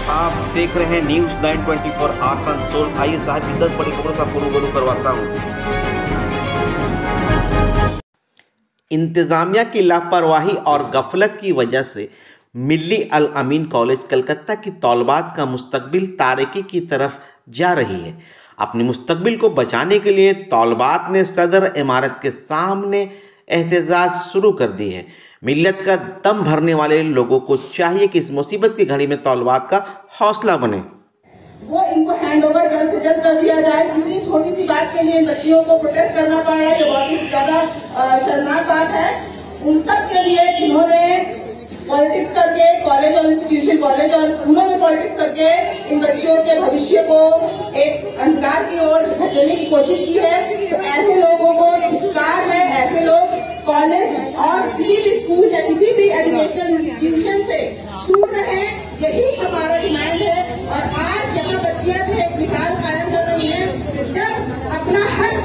आप देख रहे हैं न्यूज़ 924 आसनसोल। आइए शहर की 10 बड़ी खबरों से आपको रूबरू करवाता हूं। इंतजामिया की लापरवाही और गफलत की वजह से मिल्ली अल अमीन कॉलेज कलकत्ता की तौलबात का मुस्तकबिल तारीकी की तरफ जा रही है। अपने मुस्तकबिल को बचाने के लिए तौलबात ने सदर इमारत के सामने एहतजाज शुरू कर दी है। मिल्लत का दम भरने वाले लोगों को चाहिए कि इस मुसीबत की घड़ी में तौलबात का हौसला बने। वो इनको हैंड ओवर जल्द से जल्द कर दिया जाए। इतनी छोटी सी बात के लिए बच्चियों को प्रोटेस्ट करना पड़ रहा है, ये बहुत ही ज्यादा शर्मनाक बात है। उन सब के लिए जिन्होंने पॉलिटिक्स करके कॉलेज और इंस्टीट्यूशन, कॉलेज और स्कूलों में पॉलिटिक्स करके इन बच्चियों के भविष्य को एक अंधकार की ओर धकेलने की कोशिश की है, तो ऐसे लोगों को धिक्कार है। ऐसे लोग कॉलेज और किसी भी स्कूल या किसी भी एजुकेशनल इंस्टीट्यूशन से दूर रहे, यही हमारा डिमांड है। और आज यहाँ बच्चियां थे एक मिसाल कायम कर रही है कि जब अपना हक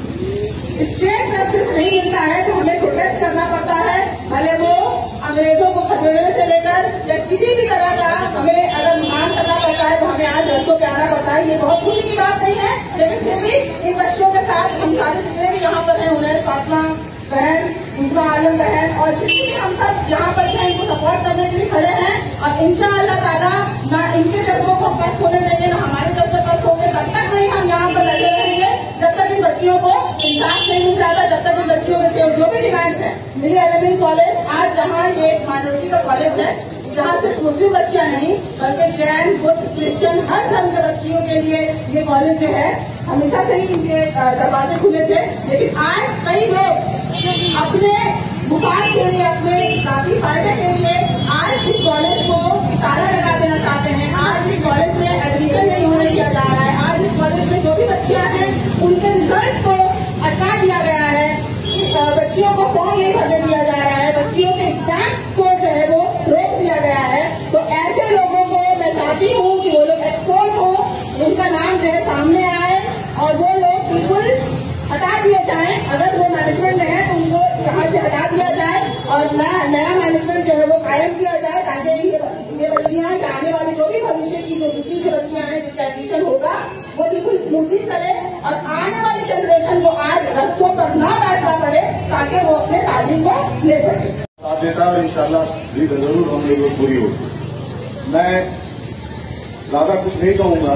स्टेट तरफ से नहीं मिलता है तो हमें प्रोटेस्ट करना पड़ता है, भले वो अंग्रेजों को खदेड़ने से लेकर या किसी भी तरह का हमें अगर मान करना पड़ता है तो हमें आज रस्तों पे आना पड़ता है। ये बहुत खुशी की बात नहीं है, लेकिन फिर भी इन बच्चों के साथ हम सारे जितने भी यहाँ पर हैं, उन्हें फातिमा बहन, उनका आलम बहन और जितने भी हम सब यहाँ पर हैं, इनको सपोर्ट करने के लिए खड़े हैं। और इंशाअल्लाह ताला ना इनके कदमों को पस्त होने देंगे, ना हमारे कदम पस्त होंगे। तब तक नहीं हम यहाँ पर लगे रहेंगे जब तक इन बच्चियों को इंसाफ नहीं मिल जाता, जब तक इन बच्चियों के जो भी डिमांड्स है। मिल्ली अल अमीन कॉलेज आज जहाँ ये माइनॉरिटी का कॉलेज है, जहाँ सिर्फ मुस्लिम बच्चियां नहीं बल्कि जैन, बुद्ध, क्रिश्चियन हर धर्म के बच्चियों के लिए ये कॉलेज जो है हमेशा से ही इनके दरवाजे खुले थे। लेकिन आज कई लोग अपने मुफाद के लिए, अपने जाती फायदे के लिए आज इस कॉलेज को ताला लगा देना चाहते हैं। आज इस कॉलेज में एडमिशन नहीं होने दिया जा रहा है। आज इस कॉलेज में जो भी बच्चियां हैं उनके रिजल्ट को अटका दिया गया है, बच्चियों को फॉर्म नहीं भरने दिया जा रहा है, बच्चियों के एग्जाम्स को जो है वो रोक दिया गया है। तो ऐसे लोगों को मैं चाहती हूँ कि वो लोग एक्सपोज हो, उनका नाम जो है सामने आए और वो लोग बिल्कुल हटा दिए जाए। अगर वो मैनेजमेंट में है तो उनको यहाँ से हटा दिया जाए और नया मैनेजमेंट जो है वो कायम किया जाए, ताकि ये बच्चियां आने वाली जो भी भविष्य की जो दूसरी जो बच्चियां हैं जिसका एडमिशन होगा वो बिल्कुल स्मूथली करे और आने वाली जनरेशन को आज रस्तों पर न बैठना पड़े, ताकि वो अपने तालीम को ले सके। साथ देता है और इंशाल्लाह भी जरूर हम लोग पूरी होगी। मैं ज्यादा कुछ नहीं कहूँगा,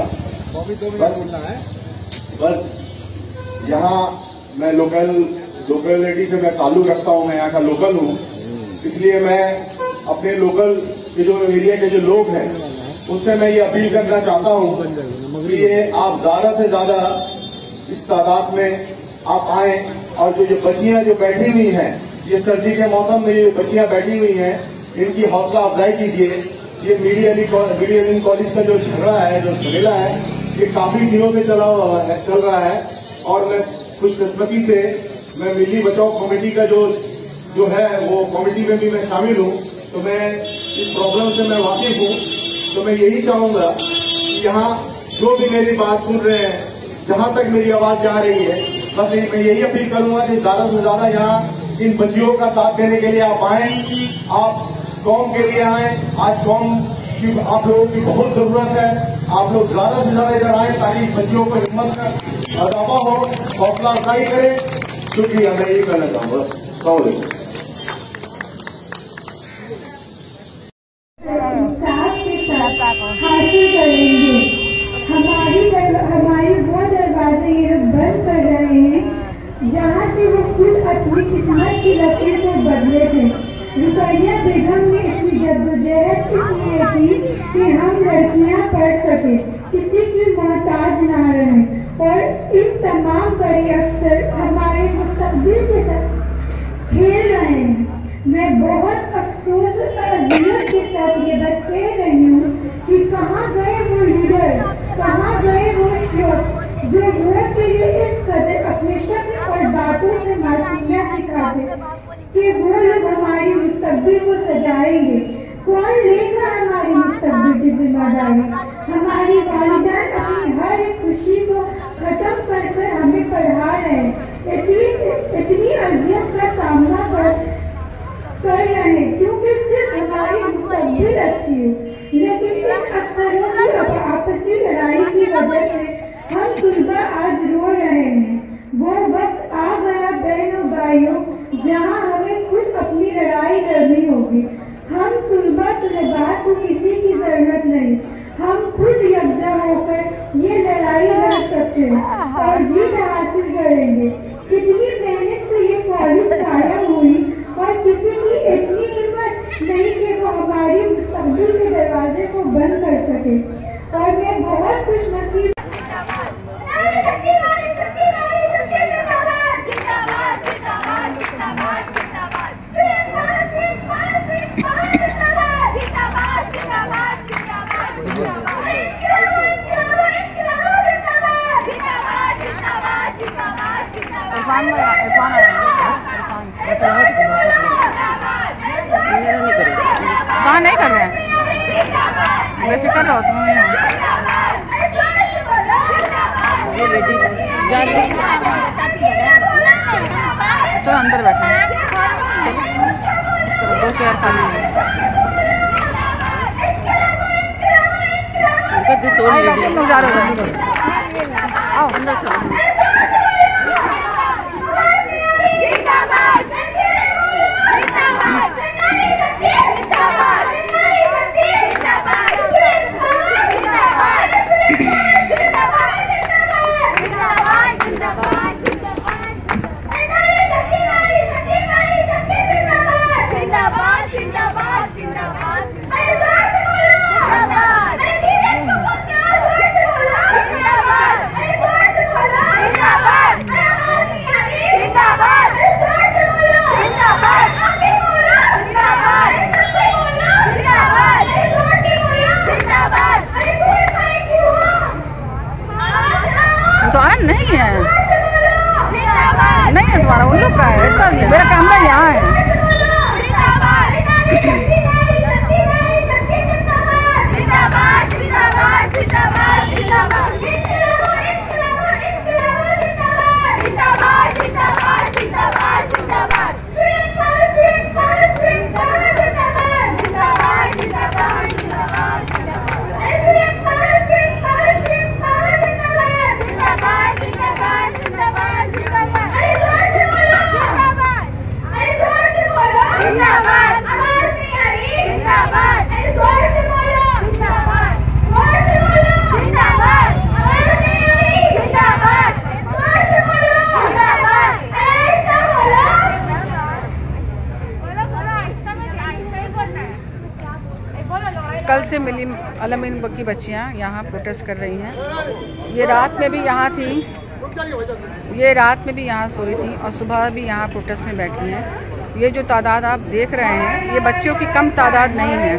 बस यहाँ मैं लोकेलिटी से मैं ताल्लुक रखता हूँ, मैं यहाँ का लोकल हूँ, इसलिए मैं अपने लोकल के जो एरिया के जो लोग हैं उससे मैं ये अपील करना चाहता हूँ कि ये आप ज्यादा से ज्यादा इस तादाद में आप आए और जो बच्चियां जो बैठी हुई हैं, ये सर्दी के मौसम में ये बच्चियां बैठी हुई हैं, इनकी हौसला अफजाई कीजिए। ये मिल्ली अमीन कॉलेज का जो झगड़ा है, जो झमेला है, ये काफी दिनों से चल रहा है और मैं खुशकिस्मती से मैं मिल्ली बचाओ कमेटी का जो है वो कमेटी में भी मैं शामिल हूँ, तो मैं इस प्रॉब्लम से मैं वाकिफ हूँ। तो मैं यही चाहूंगा कि यहाँ जो भी मेरी बात सुन रहे हैं, जहाँ तक मेरी आवाज जा रही है, बस मैं यही अपील करूंगा कि ज्यादा से ज्यादा यहाँ इन बच्चियों का साथ देने के लिए आप आए, आप कौम के लिए आए। आज कौम की आप लोगों की बहुत जरूरत है, आप लोग ज्यादा से ज्यादा इधर आए ताकि बच्चियों को हिम्मत का इजाफा हो, हौसला अफजाई करें। शुक्रिया, मैं यही कहना चाहूंगा। हासिल करेंगे। हमारी वो दरवाजे ये लोग बंद कर रहे हैं जहाँ से वो खुद अपनी किस्मत की लकीर को बदले थे। रुकैया बेगम ने इतनी जद्दोजहद इसलिए थी कि हम लड़कियाँ पढ़ सके, किसी की मोहताज न रहे। और इन तमाम बड़े अफसर हमारे मुस्तकबिल के साथ खेल रहे हैं। मैं बहुत अफसोस और अज़ियत के साथ ये बात कह रही हूँ कि कहाँ गए वो लीडर, कहाँ गए वो शख्स जो वोट के लिए इस कदर अपने शक्ल और बातों से मासूमियत दिखाते कि वो लोग हमारी मुस्तकबिल को सजाएंगे। कौन लेगा हमारी मुस्तकबिल की जिम्मेदारी? हमारी वालिदैन अपनी हर एक खुशी को खत्म कर हमें पढ़ा रहे हैं। इतनी अज़ियत का सामना कर रहे हैं क्योंकि सिर्फ हमारी मुस्तकबिल अच्छी हो, लेकिन इन अफसरों आपसी लड़ाई की वजह से हम तुलबा आज रो रहे हैं। वो वक्त आ गया बहनों भाइयों जहाँ हमें खुद अपनी लड़ाई लड़नी होगी। हम तुलबा तलबात को किसी की जरूरत नहीं, हम खुद यकजा होकर ये लड़ाई लड़ सकते हैं और जीत हासिल करेंगे। कितनी मेहनत से ये कॉलेज कायम हुई और किसी की इतनी हिम्मत नहीं कि वो हमारी मुस्तकबिल के दरवाजे को बंद कर सके। और मैं बहुत खुशनसीब वहाँ नहीं कर रहे हैं, बेफिक्र रहो तुम नहीं हो। चलो अंदर बैठो, दो चेयर खाली है। तुम जा रहे हो, आओ अंदर चलो। नहीं है, नहीं है तुम्हारा, उन लोग का है। मेरा कैमरा यहाँ है। कल से मिली अल-अमीन की बच्चियाँ यहाँ प्रोटेस्ट कर रही हैं। ये रात में भी यहाँ थी, ये रात में भी यहाँ सोई थी और सुबह भी यहाँ प्रोटेस्ट में बैठी हैं। ये जो तादाद आप देख रहे हैं, ये बच्चियों की कम तादाद नहीं है।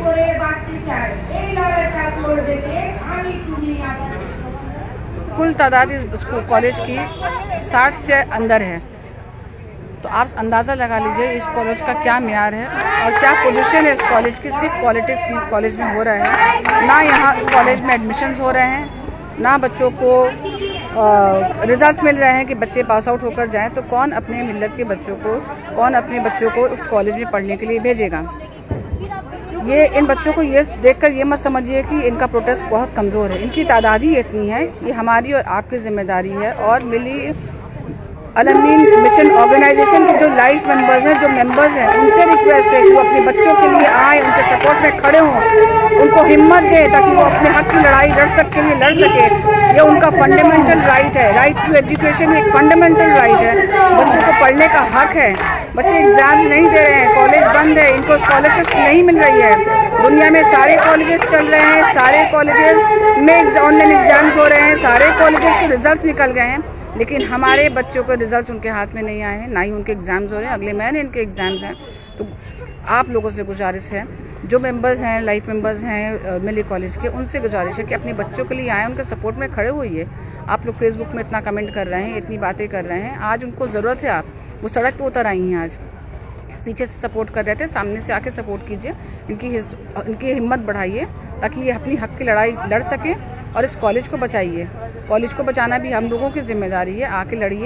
कुल तादाद इस कॉलेज की 60 से अंदर है। तो आप अंदाज़ा लगा लीजिए इस कॉलेज का क्या म्यार है और क्या पोजीशन है इस कॉलेज की। सिर्फ पॉलिटिक्स इस कॉलेज में हो रहा है, ना यहाँ इस कॉलेज में एडमिशन्स हो रहे हैं, ना बच्चों को रिजल्ट्स मिल रहे हैं कि बच्चे पास आउट होकर जाएं। तो कौन अपने मिल्लत के बच्चों को, कौन अपने बच्चों को इस कॉलेज में पढ़ने के लिए भेजेगा। ये इन बच्चों को ये देखकर ये मत समझिए कि इनका प्रोटेस्ट बहुत कमज़ोर है। इनकी तादाद ही इतनी है, ये हमारी और आपकी जिम्मेदारी है। और मिली अल-अमीन मिशन ऑर्गेनाइजेशन के जो लाइफ मेंबर्स हैं, जो मेंबर्स हैं, उनसे रिक्वेस्ट है कि वो अपने बच्चों के लिए आए, उनके सपोर्ट में खड़े हों, उनको हिम्मत दें ताकि वो अपने हक की लड़ाई लड़ सके। ये उनका फंडामेंटल राइट है। राइट टू एजुकेशन एक फंडामेंटल राइट है। बच्चों को पढ़ने का हक है। बच्चे एग्जाम्स नहीं दे रहे हैं, कॉलेज बंद है, इनको स्कॉलरशिप नहीं मिल रही है। दुनिया में सारे कॉलेजेस चल रहे हैं, सारे कॉलेजेस में ऑनलाइन एग्जाम्स हो रहे हैं, सारे कॉलेजेस के रिजल्ट निकल गए हैं, लेकिन हमारे बच्चों के रिजल्ट्स उनके हाथ में नहीं आए हैं, ना ही उनके एग्ज़ाम्स हो रहे हैं। अगले महीने इनके एग्ज़ाम्स हैं। तो आप लोगों से गुजारिश है, जो मेंबर्स हैं, लाइफ मेंबर्स हैं मिली कॉलेज के, उनसे गुजारिश है कि अपने बच्चों के लिए आएँ, उनके सपोर्ट में खड़े होइए। आप लोग फेसबुक में इतना कमेंट कर रहे हैं, इतनी बातें कर रहे हैं, आज उनको ज़रूरत है। आप वो सड़क पर उतर आई हैं, आज पीछे से सपोर्ट कर रहे थे, सामने से आके सपोर्ट कीजिए, इनकी हिम्मत बढ़ाइए ताकि ये अपनी हक की लड़ाई लड़ सकें और इस कॉलेज को बचाइए। कॉलेज को बचाना भी हम लोगों की जिम्मेदारी है। आके लड़िए,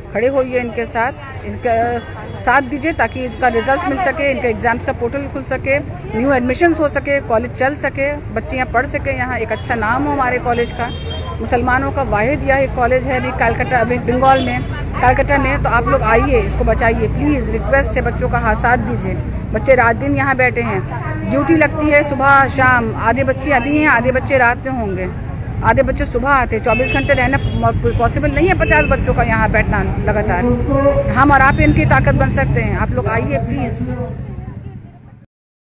खड़े होइए इनके साथ, इनका साथ दीजिए ताकि इनका रिजल्ट मिल सके, इनके एग्ज़ाम्स का पोर्टल खुल सके, न्यू एडमिशन्स हो सके, कॉलेज चल सके, बच्चे यहाँ पढ़ सके, यहाँ एक अच्छा नाम हो हमारे कॉलेज का। मुसलमानों का वाहिद यह एक कॉलेज है अभी कलकत्ता, अभी बंगाल में, कलकत्ता में। तो आप लोग आइए, इसको बचाइए प्लीज़, रिक्वेस्ट है, बच्चों का हाथ साथ दीजिए। बच्चे रात दिन यहाँ बैठे हैं, ड्यूटी लगती है सुबह शाम, आधे बच्चे अभी हैं, आधे बच्चे रात में होंगे, आधे बच्चे सुबह आते हैं। 24 घंटे रहना पॉसिबल नहीं है 50 बच्चों का यहाँ बैठना लगातार। हम और आप इनकी ताकत बन सकते हैं। आप लोग आइए प्लीज़।